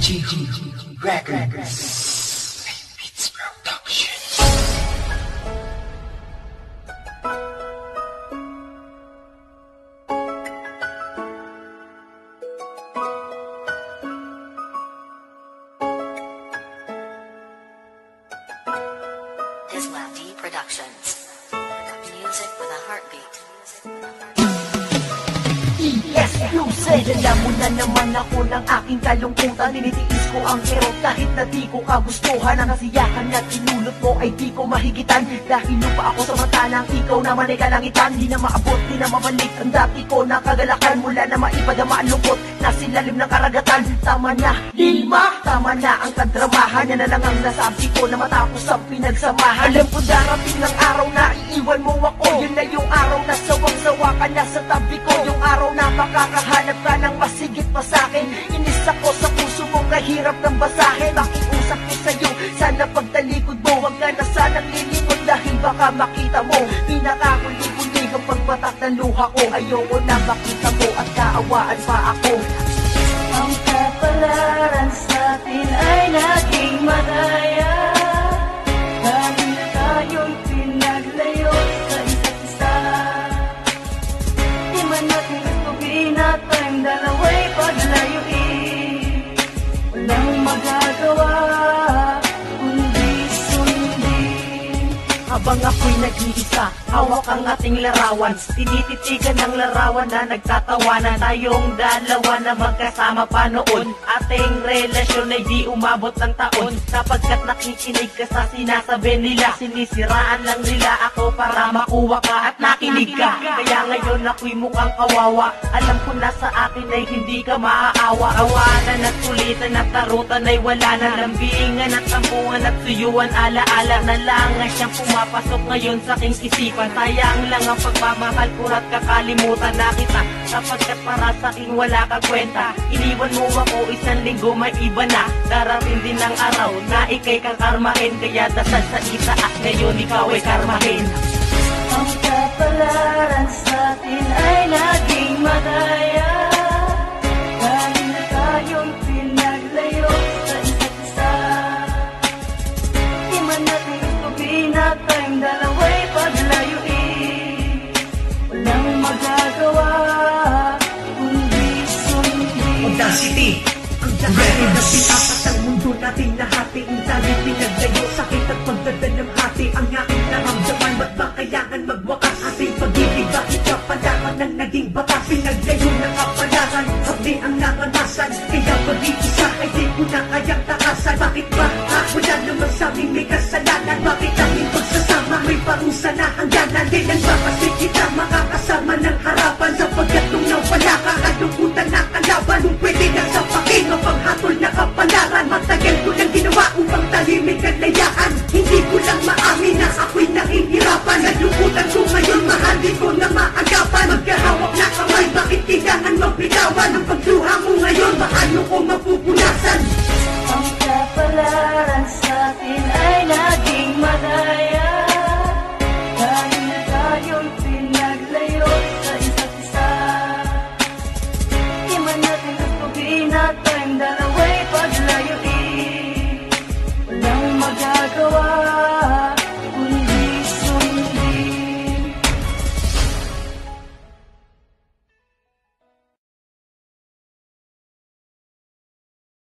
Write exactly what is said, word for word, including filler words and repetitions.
G G Records Beats Production. Islam D Productions. Music with a heartbeat. Yes, you said, alam mo na naman ako ng aking kalungkutan. Tinitiis ko ang kirot kahit na di ko kagustuhan. Ang kasiyahan na kinulot mo ay di ko mahigitan. Dahil lupa ako sa mata ng ikaw naman ay kalangitan. Di na maabot, di na mabalik ang dati ko na kagalakan. Mula na maipadama ang lungkot na silalim ng karagatan. Tama na, Lilma, tama na ang kadramahan. Yan na lang ang nasabi ko na matapos ang pinagsamahan. Alam ko darating ng araw na iiwan mo ako. Yun na yung araw na sawang-sawa ka na sa tabi ko. Yung araw na makakahanap ka ng masigit pa sa'kin. Inis ako sa puso mong kahirap ng basahin. Makiusap ko sa'yo, sana pagtalikod mo, huwag ka na sanang lilikod. Dahil baka makita mo pinakahuli-huli ang pagbatak ng luha ko. Ayoko na makita mo at kaawaan pa ako. Ang kapalaran sa'tin ay naging madaya. Dahil tayo'y pinaglayo sa isa't isa. Di man natin gustuhin at tayong dalawa'y paglayuin. Walang magagawa kundi sundin. Habang ako'y nag-iisa, hawak ang ating larawan. Tinititigan ng larawan na nagtatawanan. Tayong dalawa na magkasama pa noon. Ating relasyon ay di umabot ng taon. Sapagkat nakikinig ka sa sinasabi nila. Sinisiraan lang nila ako para makuha ka at nakinig ka. Kaya ngayon ako'y mukhang kawawa. Alam ko na sa akin ay hindi ka maaawa. Awanan at kulitan at tarutan ay wala na. Lambingan at tampungan at suyuan. Alaala na lang ay siyang pumapasok ngayon sa aking isipan. Sayang lang ang pagmamahal ko at kakalimutan na kita. Sapagkat para sa akin wala ka kwenta. Iniwan mo ako isang linggo may iba na. Darating din ang araw na ikay kakarmahin. Kaya dasal sa itaas ngayon ikaw ay karmahin. Ang kapalaran sa'tin ay naging madaya. Dahil tayo'y pinaglayo sa isa't isa. Di man natin gustuhin at tayong dalawa'y paglayuin. Walang magagawa kundi sundin. Audacity, ang dahil na pinapat ang mundo natin nahati. Ang dami pinaglayo, sakit at pagdadal ng hati. Ang aking naramdaman, ba't ba kailangan magwakas? Ating pag-ibig, bakit ka palaman ng naging batas? Pinaglayo ng kapalaran, hapdi ang naranasan. Kaya pag-iisa ay di ko na kayang takasan. Bakit ba ha? Wala naman sa aming may kasalanan. Bakit aming pagsasama may parusa na hangganan? Kailan ba kasi kita makakasama ng harapan? Sapagkat nung nawala ka, kalungkutan na kalaban. Nung pwede na sa pakin, mapanghatol na kapalaran. Matagal ko lang ginawa upang tahimik at layaan. Hindi ko lang maamin na ako'y nahihirapan. Nalungkutan ko ngayon, mahal di ko na maagapan. Magkahawak na kamay, bakit kailangan magbitawan? Ang pagluha mo